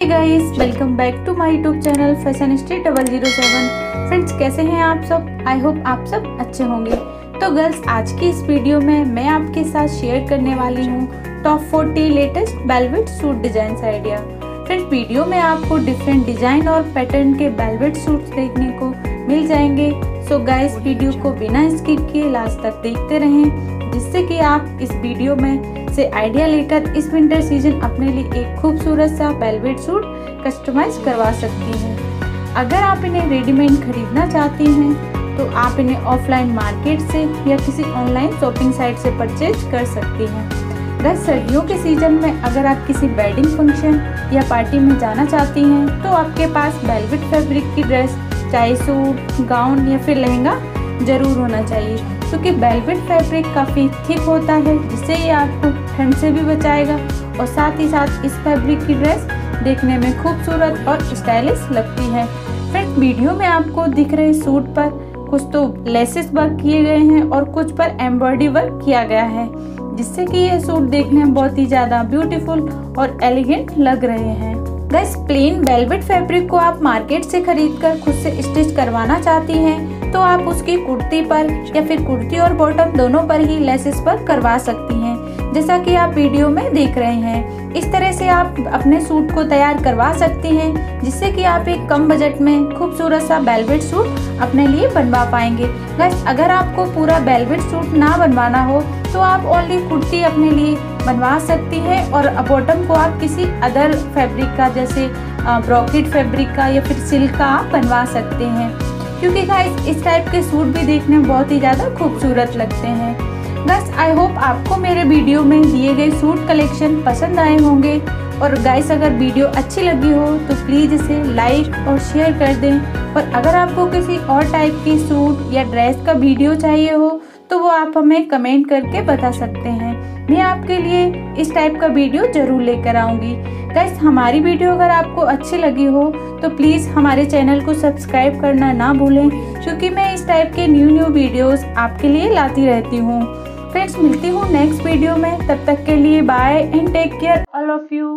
Guys, welcome back to my YouTube channel fashion street 007। Friends, कैसे हैं आप सब? आई होप आप सब अच्छे होंगे। तो गर्ल्स, आज की इस वीडियो में मैं आपके साथ शेयर करने वाली हूँ top 40 latest velvet suit design idea. Friends, video में आपको डिफरेंट डिजाइन और पैटर्न के वेलवेट सूट देखने को मिल जाएंगे। सो गाइस, वीडियो को बिना स्किप किए लास्ट तक देखते रहें, जिससे कि आप इस वीडियो में से आइडिया लेकर इस विंटर सीजन अपने लिए एक खूबसूरत सा वेलवेट सूट कस्टमाइज करवा सकती हैं। अगर आप इन्हें रेडीमेड खरीदना चाहती हैं तो आप इन्हें ऑफलाइन मार्केट से या किसी ऑनलाइन शॉपिंग साइट से परचेज कर सकती हैं। बस सर्दियों के सीजन में अगर आप किसी वेडिंग फंक्शन या पार्टी में जाना चाहती हैं तो आपके पास वेलवेट फैब्रिक की ड्रेस, चाहे सूट, गाउन या फिर लहंगा जरूर होना चाहिए, क्योंकि वेलवेट फैब्रिक काफ़ी थिक होता है, जिससे ये आपको ठंड से भी बचाएगा और साथ ही साथ इस फैब्रिक की ड्रेस देखने में खूबसूरत और स्टाइलिश लगती है। फ्रेंड्स, वीडियो में आपको दिख रहे सूट पर कुछ तो लेसेस वर्क किए गए हैं और कुछ पर एम्ब्रॉयडरी वर्क किया गया है, जिससे कि ये सूट देखने में बहुत ही ज़्यादा ब्यूटीफुल और एलिगेंट लग रहे हैं। गाइस, प्लेन वेलवेट फैब्रिक को आप मार्केट से खरीदकर खुद से स्टिच करवाना चाहती हैं तो आप उसकी कुर्ती पर या फिर कुर्ती और बॉटम दोनों पर ही लेसेस वर्क करवा सकती हैं, जैसा कि आप वीडियो में देख रहे हैं। इस तरह से आप अपने सूट को तैयार करवा सकती हैं, जिससे कि आप एक कम बजट में खूबसूरत सा वेलवेट सूट अपने लिए बनवा पाएंगे। गाइस, अगर आपको पूरा वेलवेट सूट ना बनवाना हो तो आप ओनली कुर्ती अपने लिए बनवा सकती हैं और बॉटम को आप किसी अदर फैब्रिक का, जैसे ब्रोकेड फैब्रिक का या फिर सिल्क का आप बनवा सकते हैं, क्योंकि गाइस इस टाइप के सूट भी देखने में बहुत ही ज़्यादा खूबसूरत लगते हैं। गाइस, आई होप आपको मेरे वीडियो में दिए गए सूट कलेक्शन पसंद आए होंगे। और गाइस, अगर वीडियो अच्छी लगी हो तो प्लीज़ इसे लाइक और शेयर कर दें। और अगर आपको किसी और टाइप की सूट या ड्रेस का वीडियो चाहिए हो तो वो आप हमें कमेंट करके बता सकते हैं। मैं आपके लिए इस टाइप का वीडियो जरूर लेकर आऊँगी। गाइस, हमारी वीडियो अगर आपको अच्छी लगी हो तो प्लीज़ हमारे चैनल को सब्सक्राइब करना ना भूलें, क्योंकि मैं इस टाइप के न्यू वीडियोस आपके लिए लाती रहती हूँ। फ्रेंड्स, मिलती हूँ नेक्स्ट वीडियो में, तब तक के लिए bye and take care all of you.